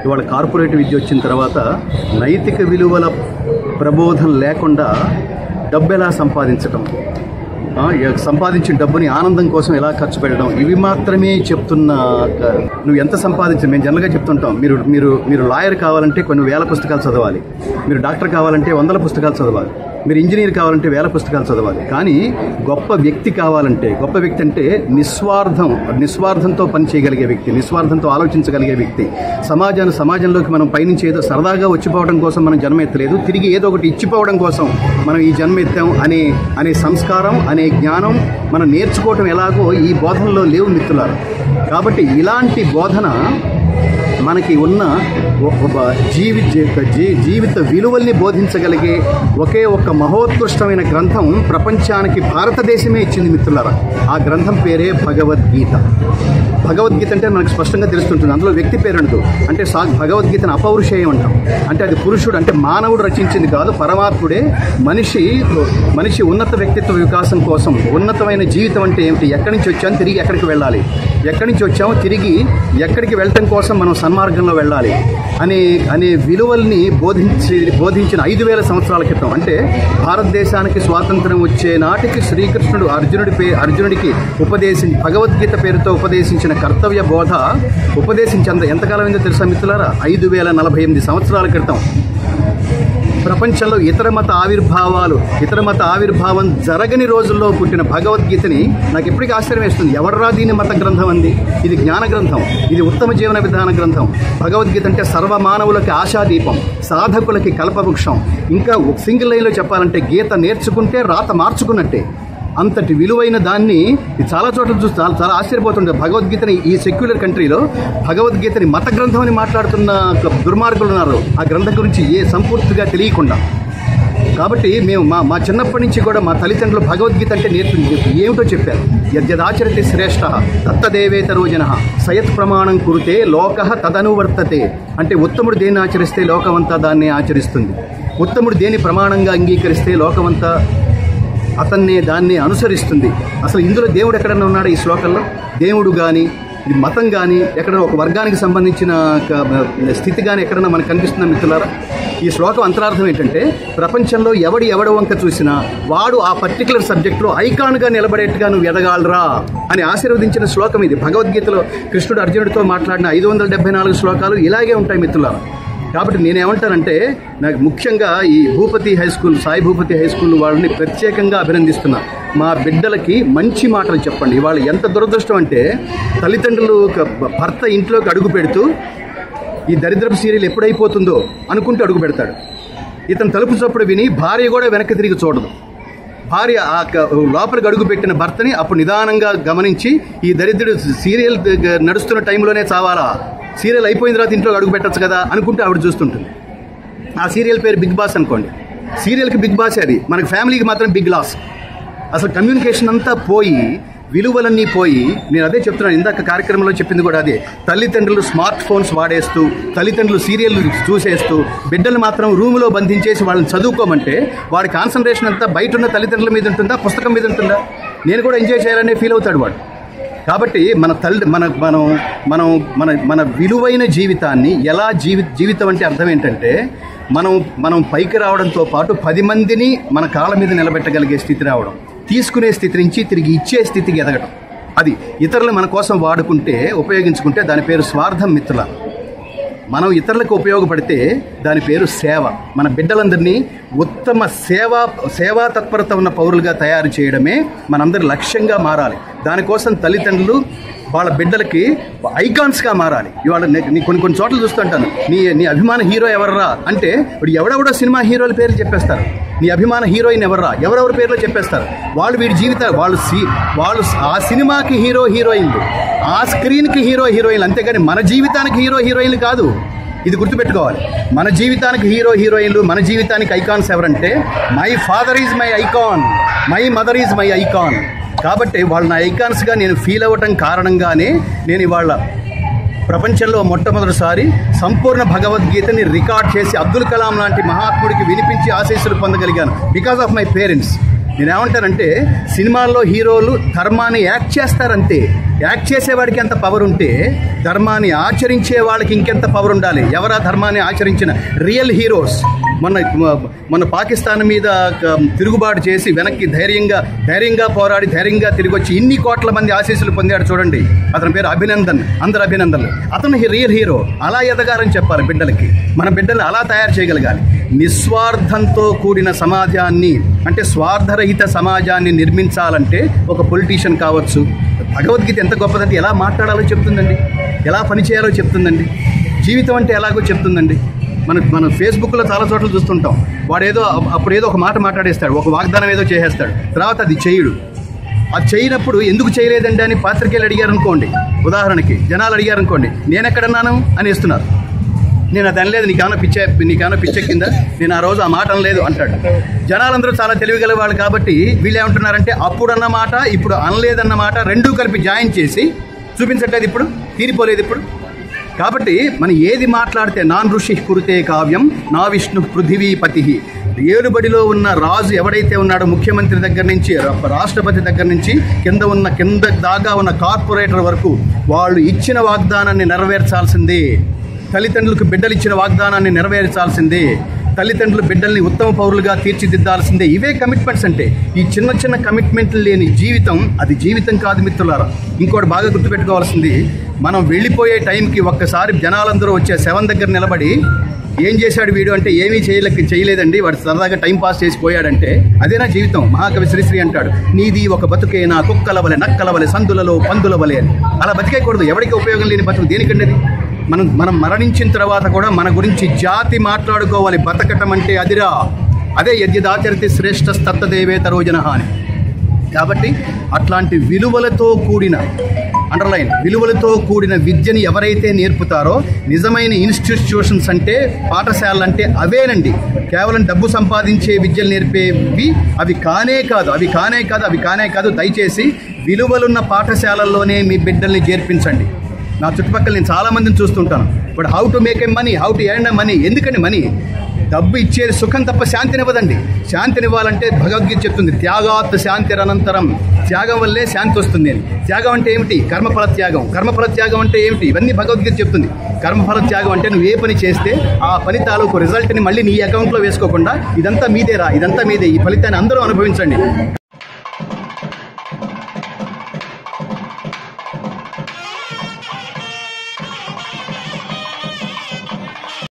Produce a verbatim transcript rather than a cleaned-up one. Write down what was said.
ఇవాళ కార్పొరేట్ విద్య వచ్చిన తర్వాత నైతిక విలువల ప్రబోధం లేకుండా డబ్బు ఎలా సంపాదించటం, సంపాదించిన డబ్బుని ఆనందం కోసం ఎలా ఖర్చు పెట్టడం, ఇవి మాత్రమే చెప్తున్న. నువ్వు ఎంత సంపాదించు, మేము జనరల్గా చెప్తుంటాం, మీరు మీరు మీరు లాయర్ కావాలంటే కొన్ని వేల పుస్తకాలు చదవాలి, మీరు డాక్టర్ కావాలంటే వందల పుస్తకాలు చదవాలి, మీరు ఇంజనీర్ కావాలంటే వేల పుస్తకాలు చదవాలి. కానీ గొప్ప వ్యక్తి కావాలంటే, గొప్ప వ్యక్తి అంటే నిస్వార్థం నిస్వార్థంతో పని చేయగలిగే వ్యక్తి, నిస్వార్థంతో ఆలోచించగలిగే వ్యక్తి, సమాజాన్ని సమాజంలోకి మనం పయనించి ఏదో సరదాగా వచ్చిపోవడం కోసం మనం జన్మెత్తలేదు, తిరిగి ఏదో ఒకటి ఇచ్చిపోవడం కోసం మనం ఈ జన్మెత్తాం అనే అనే సంస్కారం, అనే జ్ఞానం మనం నేర్చుకోవటం ఎలాగో ఈ బోధనలో లేవు మిత్రులారా. కాబట్టి ఇలాంటి బోధన మనకి ఉన్న జీవి జీవిత విలువల్ని బోధించగలిగే ఒకే ఒక్క మహోత్కృష్టమైన గ్రంథం ప్రపంచానికి భారతదేశమే ఇచ్చింది మిత్రులారా. ఆ గ్రంథం పేరే భగవద్గీత. భగవద్గీత అంటే మనకు స్పష్టంగా తెలుస్తుంటుంది, అందులో వ్యక్తి పేరుండదు. అంటే సా భగవద్గీతను అపౌరుషేయం అంటాం. అంటే అది పురుషుడు అంటే మానవుడు రచించింది కాదు, పరమాత్ముడే మనిషి మనిషి ఉన్నత వ్యక్తిత్వ వికాసం కోసం. ఉన్నతమైన జీవితం అంటే ఏమిటి, ఎక్కడి నుంచి వచ్చాము తిరిగి ఎక్కడికి వెళ్ళాలి, ఎక్కడి నుంచి వచ్చామో తిరిగి ఎక్కడికి వెళ్ళటం కోసం మనం సన్మార్గంలో వెళ్ళాలి అనే అనే విలువల్ని బోధించి బోధించిన ఐదు వేల సంవత్సరాల క్రితం, అంటే భారతదేశానికి స్వాతంత్రం వచ్చే నాటికి శ్రీకృష్ణుడు అర్జునుడి పే అర్జునుడికి ఉపదేశించి భగవద్గీత పేరుతో ఉపదేశించిన కర్తవ్య బోధ ఉపదేశించేంత ఎంతకాలం అయిందో తెలుసా మిత్రులారా? ఐదు వేల నలభై ఎనిమిది సంవత్సరాల క్రితం. ప్రపంచంలో ఇతర మత ఆవిర్భావాలు ఇతర మత ఆవిర్భావం జరగని రోజుల్లో పుట్టిన భగవద్గీతని నాకు ఎప్పటికీ ఆశ్చర్యం వేస్తుంది. ఎవడరా దీని మత గ్రంథం అంది? ఇది జ్ఞాన గ్రంథం, ఇది ఉత్తమ జీవన విధాన గ్రంథం. భగవద్గీత అంటే సర్వమానవులకి ఆశాదీపం, సాధకులకి కల్పవృక్షం. ఇంకా సింగిల్ లైన్లో చెప్పాలంటే గీత నేర్చుకుంటే రాత మార్చుకున్నట్టే. అంతటి విలువైన దాన్ని చాలా చోట్ల చూసి చాలా చాలా ఆశ్చర్యపోతుంటారు. భగవద్గీతని ఈ సెక్యులర్ కంట్రీలో భగవద్గీతని మత గ్రంథం అని మాట్లాడుతున్న దుర్మార్గులు ఉన్నారు, ఆ గ్రంథం గురించి ఏ సంపూర్తిగా తెలియకుండా. కాబట్టి మేము మా మా చిన్నప్పటి నుంచి కూడా మా తల్లిదండ్రులు భగవద్గీత అంటే నేర్పి ఏమిటో చెప్పారు. యద్యదాచరతి శ్రేష్ఠ తత్తదేవేతరో జనః సయత్ ప్రమాణం కురుతే లోకః తదనువర్తతే. అంటే ఉత్తముడు దేన్ని ఆచరిస్తే లోకమంతా దాన్ని ఆచరిస్తుంది, ఉత్తముడు దేని ప్రమాణంగా అంగీకరిస్తే లోకమంతా అతన్నే దాన్ని అనుసరిస్తుంది. అసలు ఇందులో దేవుడు ఎక్కడన్నా ఉన్నాడు? ఈ శ్లోకంలో దేవుడు కానీ ఇది మతం కానీ ఎక్కడైనా ఒక వర్గానికి సంబంధించిన స్థితి కానీ ఎక్కడన్నా మనకు కనిపిస్తుందా మిత్రులారా? ఈ శ్లోకం అంతరార్థం ఏంటంటే ప్రపంచంలో ఎవడి ఎవడ వంక చూసినా వాడు ఆ పర్టికులర్ సబ్జెక్టులో ఐకాన్గా నిలబడేట్టుగా నువ్వు ఎదగాలరా అని ఆశీర్వదించిన శ్లోకం ఇది. భగవద్గీతలో కృష్ణుడు అర్జునుడితో మాట్లాడిన ఐదు వందల డెబ్బై నాలుగు శ్లోకాలు ఇలాగే ఉంటాయి మిత్రులారా. కాబట్టి నేనేమంటానంటే నాకు ముఖ్యంగా ఈ Bhupathi high school Sai Bhupathi high school వాళ్ళని ప్రత్యేకంగా అభినందిస్తున్నా. మా బిడ్డలకి మంచి మాటలు చెప్పండి. ఇవాళ ఎంత దురదృష్టం అంటే తల్లిదండ్రులు భర్త ఇంట్లోకి అడుగు పెడుతూ ఈ దరిద్రపు సీరియల్ ఎప్పుడైపోతుందో అనుకుంటూ అడుగు పెడతాడు. ఇతను తలుపు చప్పుడు విని భార్య కూడా వెనక్కి తిరిగి చూడదు. భార్య ఆ లోపలికి అడుగు పెట్టిన భర్తని అప్పుడు నిదానంగా గమనించి ఈ దరిద్రుడు సీరియల్ నడుస్తున్న టైంలోనే చావాలా, సీరియల్ అయిపోయిన తర్వాత ఇంట్లో అడుగు పెట్టచ్చు కదా అనుకుంటే ఆవిడ చూస్తుంటుంది. ఆ సీరియల్ పేరు బిగ్ బాస్ అనుకోండి. సీరియల్కి బిగ్ బాస్ అది, మనకి ఫ్యామిలీకి మాత్రం బిగ్ లాస్. అసలు కమ్యూనికేషన్ అంతా పోయి విలువలన్నీ పోయి, నేను అదే చెప్తున్నాను, ఇందాక కార్యక్రమంలో చెప్పింది కూడా అదే. తల్లిదండ్రులు స్మార్ట్ ఫోన్స్ వాడేస్తూ, తల్లిదండ్రులు సీరియల్ చూసేస్తూ, బిడ్డలు మాత్రం రూములో బంధించేసి వాళ్ళని చదువుకోమంటే వాడి కాన్సన్ట్రేషన్ అంతా బయట ఉన్న తల్లిదండ్రుల మీద ఉంటుందా, పుస్తకం మీద ఉంటుందా? నేను కూడా ఎంజాయ్ చేయాలనే ఫీల్ అవుతాడు వాడు. కాబట్టి మన తల్లి మన మనం మనం మన మన విలువైన జీవితాన్ని ఎలా జీవి జీవితం అంటే అర్థం ఏంటంటే మనం మనం పైకి రావడంతో పాటు పది మందిని మన కాళ్ళ మీద నిలబెట్టగలిగే స్థితి రావడం, తీసుకునే స్థితి నుంచి తిరిగి ఇచ్చే స్థితికి ఎదగడం. అది ఇతరులు మన కోసం వాడుకుంటే ఉపయోగించుకుంటే దాని పేరు స్వార్థం మిత్రుల. మనం ఇతరులకు ఉపయోగపడితే దాని పేరు సేవ. మన బిడ్డలందరినీ ఉత్తమ సేవా సేవా తత్పరత ఉన్న పౌరులుగా తయారు చేయడమే మనందరి లక్ష్యంగా మారాలి. దానికోసం తల్లిదండ్రులు వాళ్ళ బిడ్డలకి ఐకాన్స్గా మారాలి. ఇవాళ నీ కొన్ని కొన్ని చోట్ల చూస్తుంటాను, నీ నీ అభిమాన హీరో ఎవర్రా అంటే ఇప్పుడు ఎవడెవడో సినిమా హీరోల పేర్లు చెప్పేస్తారు. నీ అభిమాన హీరోయిన్ ఎవర్రా, ఎవరెవరి పేర్లో చెప్పేస్తారు. వాళ్ళు వీడి జీవితాలు వాళ్ళు సి వాళ్ళు ఆ సినిమాకి హీరో హీరోయిన్లు, ఆ స్క్రీన్కి హీరో హీరోయిన్లు, అంతేగాని మన జీవితానికి హీరో హీరోయిన్లు కాదు. ఇది గుర్తుపెట్టుకోవాలి. మన జీవితానికి హీరో హీరోయిన్లు, మన జీవితానికి ఐకాన్స్ ఎవరంటే my father is my icon, my mother is my icon. కాబట్టి వాళ్ళ నా ఐకాన్స్గా నేను ఫీల్ అవ్వటం కారణంగానే నేను ఇవాళ ప్రపంచంలో మొట్టమొదటిసారి సంపూర్ణ భగవద్గీతని రికార్డ్ చేసి అబ్దుల్ కలాం లాంటి మహాత్ముడికి వినిపించి ఆశీస్సులు పొందగలిగాను. Because of my parents. నేనేమంటానంటే సినిమాల్లో హీరోలు ధర్మాన్ని యాక్ట్ చేస్తారంతే. యాక్ట్ చేసేవాడికి ఎంత పవర్ ఉంటే ధర్మాన్ని ఆచరించే వాళ్ళకి ఇంకెంత పవర్ ఉండాలి. ఎవరా ధర్మాన్ని ఆచరించిన రియల్ హీరోస్? మొన్న మొన్న పాకిస్తాన్ మీద తిరుగుబాటు చేసి వెనక్కి ధైర్యంగా ధైర్యంగా పోరాడి ధైర్యంగా తిరిగి వచ్చి ఇన్ని కోట్ల మంది ఆశీస్సులు పొందాడు చూడండి. అతని పేరు అభినందన్. అందరు అభినందనలు. అతను రియల్ హీరో. అలా ఎదగాలని చెప్పాలి బిడ్డలకి. మన బిడ్డల్ని అలా తయారు చేయగలగాలి. నిస్వార్థంతో కూడిన సమాజాన్ని, అంటే స్వార్థరహిత సమాజాన్ని నిర్మించాలంటే ఒక పొలిటీషియన్ కావచ్చు. భగవద్గీత ఎంత గొప్పదంటే ఎలా మాట్లాడాలో చెప్తుందండి, ఎలా పనిచేయాలో చెప్తుందండి, జీవితం అంటే ఎలాగో చెప్తుందండి. మన మనం ఫేస్బుక్లో చాలా చోట్ల చూస్తుంటాం. వాడు ఏదో అప్పుడు ఏదో ఒక మాట మాట్లాడేస్తాడు, ఒక వాగ్దానం ఏదో చేసేస్తాడు, తర్వాత అది చేయడు. అది చేయనప్పుడు ఎందుకు చేయలేదండి అని పాత్రికేయులు అడిగారు అనుకోండి, ఉదాహరణకి జనాలు అడిగారు అనుకోండి, నేను ఎక్కడన్నాను అని ఇస్తున్నారు. నేను అది అనలేదు, నీకేమైనా పిచ్చే నీకేమైనా పిచ్చెక్కిందా, నేను ఆ రోజు ఆ మాట అనలేదు అంటాడు. జనాలందరూ చాలా తెలివిగల వాళ్ళు కాబట్టి వీళ్ళు ఏమంటున్నారంటే అప్పుడు అన్నమాట ఇప్పుడు అనలేదన్నమాట రెండూ కలిపి జాయిన్ చేసి చూపించట్లేదు. ఇప్పుడు తీరిపోలేదు ఇప్పుడు. కాబట్టి మనం ఏది మాట్లాడితే నాన్ ఋషి కురుతే కావ్యం నా విష్ణు పృథివీపతి. ఏలుబడిలో ఉన్న రాజు ఎవడైతే ఉన్నాడో, ముఖ్యమంత్రి దగ్గర నుంచి రాష్ట్రపతి దగ్గర నుంచి కింద ఉన్న కింద దాకా ఉన్న కార్పొరేటర్ వరకు వాళ్ళు ఇచ్చిన వాగ్దానాన్ని నెరవేర్చాల్సిందే. తల్లిదండ్రులకు బిడ్డలు ఇచ్చిన వాగ్దానాన్ని నెరవేర్చాల్సిందే. తల్లిదండ్రులు బిడ్డల్ని ఉత్తమ పౌరులుగా తీర్చిదిద్దాల్సిందే. ఇవే కమిట్మెంట్స్ అంటే. ఈ చిన్న చిన్న కమిట్మెంట్లు లేని జీవితం అది జీవితం కాదు మిత్రులారా. ఇంకోటి బాగా గుర్తుపెట్టుకోవాల్సింది, మనం వెళ్ళిపోయే టైంకి ఒక్కసారి జనాలందరూ వచ్చే సెవెన్ దగ్గర నిలబడి ఏం చేశాడు వీడు అంటే ఏమీ చేయలేక చేయలేదండి, వాడు సరదాగా టైం పాస్ చేసి పోయాడంటే అదేనా జీవితం? మహాకవి శ్రీశ్రీ అంటాడు, నీది ఒక బతుకేనా కుక్కల వలె నక్కల వలె సందులలో పందుల వలె అని. అలా బతికేయకూడదు. ఎవరికి ఉపయోగం లేని బతుకు దేనికండి? మనం మనం మరణించిన తర్వాత కూడా మన గురించి జాతి మాట్లాడుకోవాలి. బతకటం అంటే అదిరా, అదే యద్యదాచరితి శ్రేష్ఠ తత్తదేవేతరో జనః అని. కాబట్టి అట్లాంటి విలువలతో కూడిన, అండర్లైన్, విలువలతో కూడిన విద్యని ఎవరైతే నేర్పుతారో నిజమైన ఇన్స్టిట్యూషన్స్ అంటే పాఠశాలలు అంటే అవేనండి. కేవలం డబ్బు సంపాదించే విద్యలు నేర్పేవి అవి కానే కాదు అవి కానే కాదు అవి కానే కాదు దయచేసి విలువలున్న పాఠశాలల్లోనే మీ బిడ్డల్ని చేర్పించండి. నా చుట్టుపక్కల నేను చాలామందిని చూస్తుంటాను. But how to make a money, how to earn a money. ఎందుకండి మనీ? డబ్బు ఇచ్చేది సుఖం తప్ప శాంతినివ్వదండి. శాంతినివ్వాలంటే భగవద్గీత చెప్తుంది, త్యాగాత్ శాంతిరనంతరం. త్యాగం వల్లే శాంతి వస్తుంది అని. త్యాగం అంటే ఏమిటి? కర్మఫల త్యాగం. కర్మఫల త్యాగం అంటే ఏమిటి? ఇవన్నీ భగవద్గీత చెప్తుంది. కర్మఫల త్యాగం అంటే నువ్వు ఏ పని చేస్తే ఆ పని తాలూకు రిజల్ట్ని మళ్ళీ నీ అకౌంట్లో వేసుకోకుండా ఇదంతా మీదేరా, ఇదంతా మీదే, ఈ ఫలితాన్ని అందరూ అనుభవించండి.